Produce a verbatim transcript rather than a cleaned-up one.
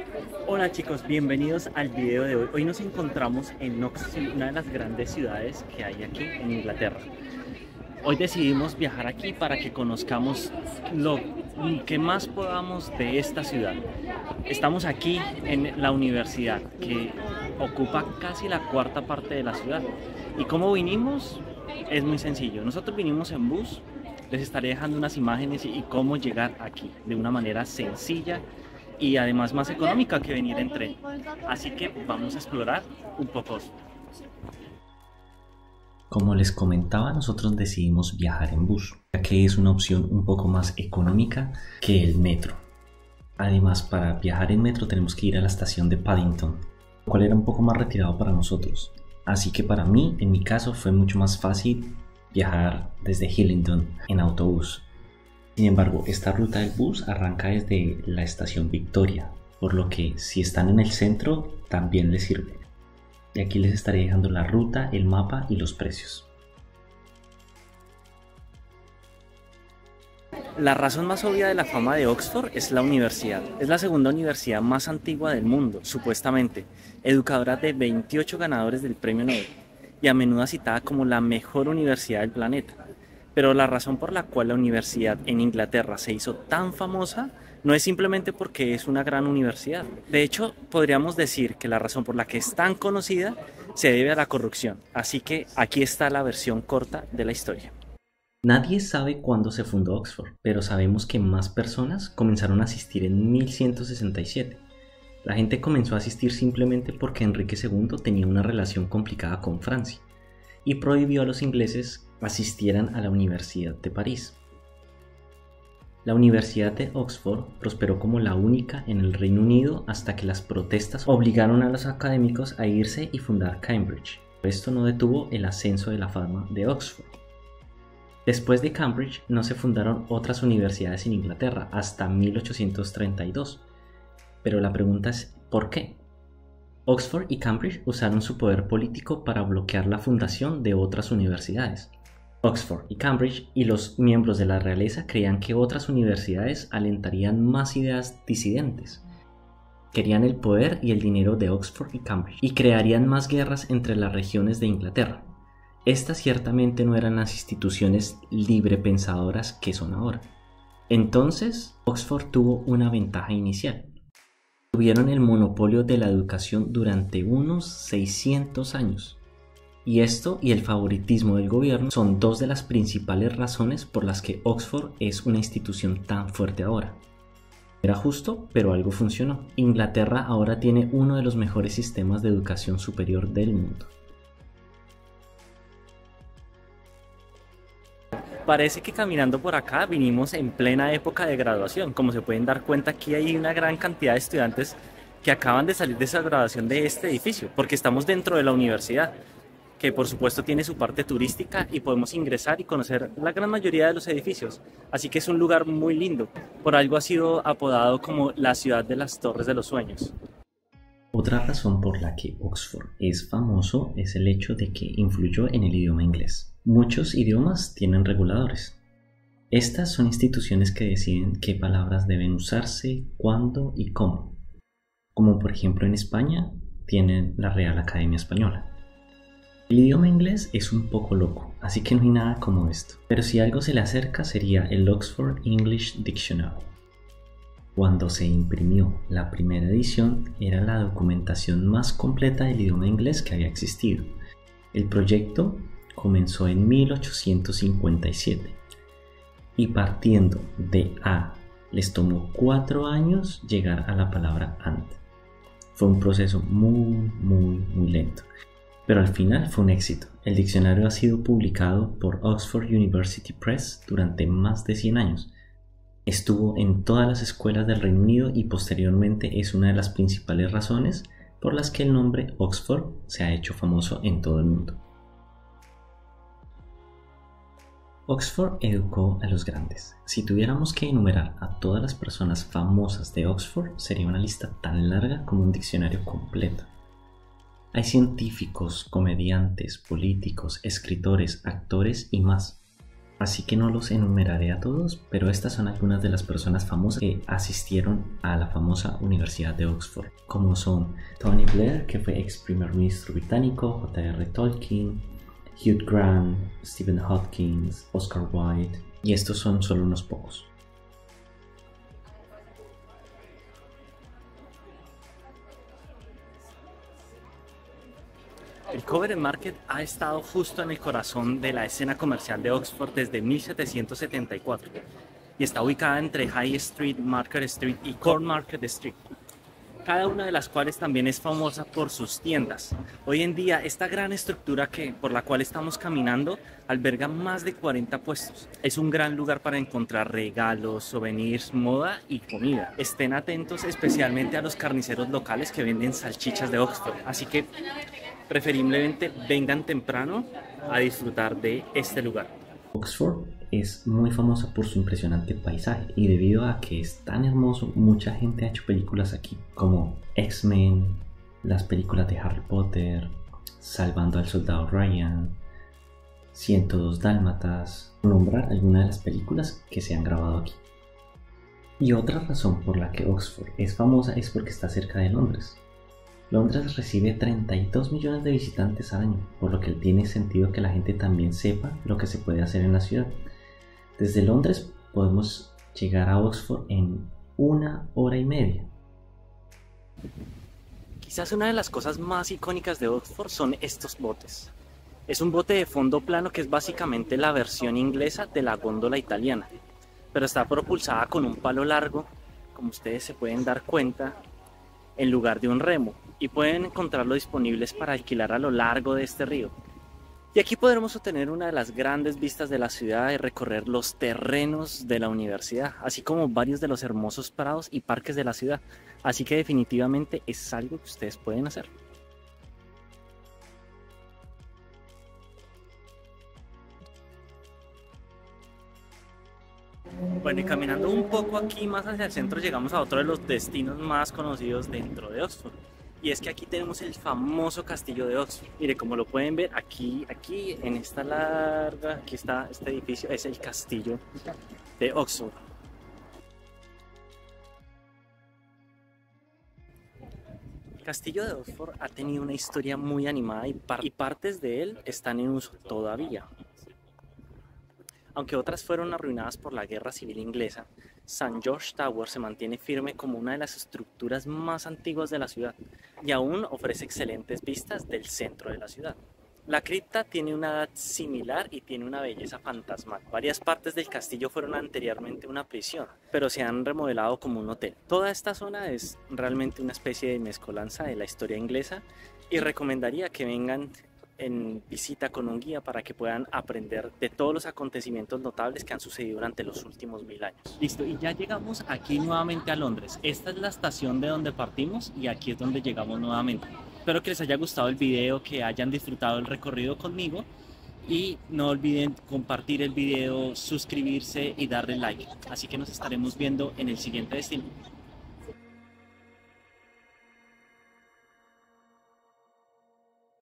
Hola chicos, bienvenidos al video de hoy. Hoy nos encontramos en Oxford, una de las grandes ciudades que hay aquí en Inglaterra. Hoy decidimos viajar aquí para que conozcamos lo que más podamos de esta ciudad. Estamos aquí en la universidad, que ocupa casi la cuarta parte de la ciudad. ¿Y cómo vinimos? Es muy sencillo. Nosotros vinimos en bus. Les estaré dejando unas imágenes y cómo llegar aquí de una manera sencilla y además más económica que venir en tren. Así que vamos a explorar un poco. Como les comentaba, nosotros decidimos viajar en bus, ya que es una opción un poco más económica que el metro. Además, para viajar en metro tenemos que ir a la estación de Paddington, lo cual era un poco más retirado para nosotros. Así que para mí, en mi caso, fue mucho más fácil viajar desde Hillingdon en autobús. Sin embargo, esta ruta del bus arranca desde la estación Victoria, por lo que si están en el centro también les sirve. Y aquí les estaré dejando la ruta, el mapa y los precios. La razón más obvia de la fama de Oxford es la universidad. Es la segunda universidad más antigua del mundo, supuestamente, educadora de veintiocho ganadores del premio Nobel y a menudo citada como la mejor universidad del planeta. Pero la razón por la cual la universidad en Inglaterra se hizo tan famosa no es simplemente porque es una gran universidad. De hecho, podríamos decir que la razón por la que es tan conocida se debe a la corrupción. Así que aquí está la versión corta de la historia. Nadie sabe cuándo se fundó Oxford, pero sabemos que más personas comenzaron a asistir en mil ciento sesenta y siete. La gente comenzó a asistir simplemente porque Enrique segundo tenía una relación complicada con Francia y prohibió a los ingleses asistieran a la Universidad de París. La Universidad de Oxford prosperó como la única en el Reino Unido hasta que las protestas obligaron a los académicos a irse y fundar Cambridge. Esto no detuvo el ascenso de la fama de Oxford. Después de Cambridge no se fundaron otras universidades en Inglaterra hasta mil ochocientos treinta y dos. Pero la pregunta es ¿por qué? Oxford y Cambridge usaron su poder político para bloquear la fundación de otras universidades. Oxford y Cambridge y los miembros de la realeza creían que otras universidades alentarían más ideas disidentes. Querían el poder y el dinero de Oxford y Cambridge y crearían más guerras entre las regiones de Inglaterra. Estas ciertamente no eran las instituciones librepensadoras que son ahora. Entonces, Oxford tuvo una ventaja inicial. Tuvieron el monopolio de la educación durante unos seiscientos años. Y esto y el favoritismo del gobierno son dos de las principales razones por las que Oxford es una institución tan fuerte ahora. Era justo, pero algo funcionó. Inglaterra ahora tiene uno de los mejores sistemas de educación superior del mundo. Parece que caminando por acá vinimos en plena época de graduación. Como se pueden dar cuenta, aquí hay una gran cantidad de estudiantes que acaban de salir de esa graduación de este edificio, porque estamos dentro de la universidad, que por supuesto tiene su parte turística y podemos ingresar y conocer la gran mayoría de los edificios. Así que es un lugar muy lindo. Por algo ha sido apodado como la ciudad de las torres de los sueños. Otra razón por la que Oxford es famoso es el hecho de que influyó en el idioma inglés. Muchos idiomas tienen reguladores. Estas son instituciones que deciden qué palabras deben usarse, cuándo y cómo. Como por ejemplo en España tienen la Real Academia Española. El idioma inglés es un poco loco, así que no hay nada como esto. Pero si algo se le acerca sería el Oxford English Dictionary. Cuando se imprimió la primera edición era la documentación más completa del idioma inglés que había existido. El proyecto comenzó en mil ochocientos cincuenta y siete y partiendo de A les tomó cuatro años llegar a la palabra and. Fue un proceso muy muy muy lento, pero al final fue un éxito. El diccionario ha sido publicado por Oxford University Press durante más de cien años. Estuvo en todas las escuelas del Reino Unido y posteriormente es una de las principales razones por las que el nombre Oxford se ha hecho famoso en todo el mundo. Oxford educó a los grandes. Si tuviéramos que enumerar a todas las personas famosas de Oxford, sería una lista tan larga como un diccionario completo. Hay científicos, comediantes, políticos, escritores, actores y más. Así que no los enumeraré a todos, pero estas son algunas de las personas famosas que asistieron a la famosa Universidad de Oxford, como son Tony Blair, que fue ex primer ministro británico, J R Tolkien, Hugh Grant, Stephen Hawking, Oscar Wilde, y estos son solo unos pocos. El Covent Market ha estado justo en el corazón de la escena comercial de Oxford desde mil setecientos setenta y cuatro y está ubicada entre High Street, Market Street y Cornmarket Street, cada una de las cuales también es famosa por sus tiendas. Hoy en día esta gran estructura que, por la cual estamos caminando alberga más de cuarenta puestos. Es un gran lugar para encontrar regalos, souvenirs, moda y comida. Estén atentos especialmente a los carniceros locales que venden salchichas de Oxford, así que preferiblemente vengan temprano a disfrutar de este lugar. Oxford es muy famosa por su impresionante paisaje y debido a que es tan hermoso, mucha gente ha hecho películas aquí, como X-Men, las películas de Harry Potter, Salvando al Soldado Ryan, ciento dos Dálmatas, nombrar algunas de las películas que se han grabado aquí. Y otra razón por la que Oxford es famosa es porque está cerca de Londres. Londres recibe treinta y dos millones de visitantes al año, por lo que tiene sentido que la gente también sepa lo que se puede hacer en la ciudad. Desde Londres podemos llegar a Oxford en una hora y media. Quizás una de las cosas más icónicas de Oxford son estos botes. Es un bote de fondo plano que es básicamente la versión inglesa de la góndola italiana, pero está propulsada con un palo largo, como ustedes se pueden dar cuenta, en lugar de un remo, y pueden encontrarlo disponibles para alquilar a lo largo de este río. Y aquí podremos obtener una de las grandes vistas de la ciudad y recorrer los terrenos de la universidad, así como varios de los hermosos prados y parques de la ciudad. Así que definitivamente es algo que ustedes pueden hacer. Bueno, y caminando un poco aquí más hacia el centro llegamos a otro de los destinos más conocidos dentro de Oxford. Y es que aquí tenemos el famoso castillo de Oxford. Mire, como lo pueden ver, aquí, aquí en esta larga, aquí está este edificio, es el castillo de Oxford. El castillo de Oxford ha tenido una historia muy animada y, par y partes de él están en uso todavía. Aunque otras fueron arruinadas por la Guerra Civil Inglesa, Saint George Tower se mantiene firme como una de las estructuras más antiguas de la ciudad y aún ofrece excelentes vistas del centro de la ciudad. La cripta tiene una edad similar y tiene una belleza fantasmal. Varias partes del castillo fueron anteriormente una prisión, pero se han remodelado como un hotel. Toda esta zona es realmente una especie de mezcolanza de la historia inglesa y recomendaría que vengan en visita con un guía para que puedan aprender de todos los acontecimientos notables que han sucedido durante los últimos mil años. Listo, y ya llegamos aquí nuevamente a Londres. Esta es la estación de donde partimos y aquí es donde llegamos nuevamente. Espero que les haya gustado el video, que hayan disfrutado el recorrido conmigo y no olviden compartir el video, suscribirse y darle like. Así que nos estaremos viendo en el siguiente destino.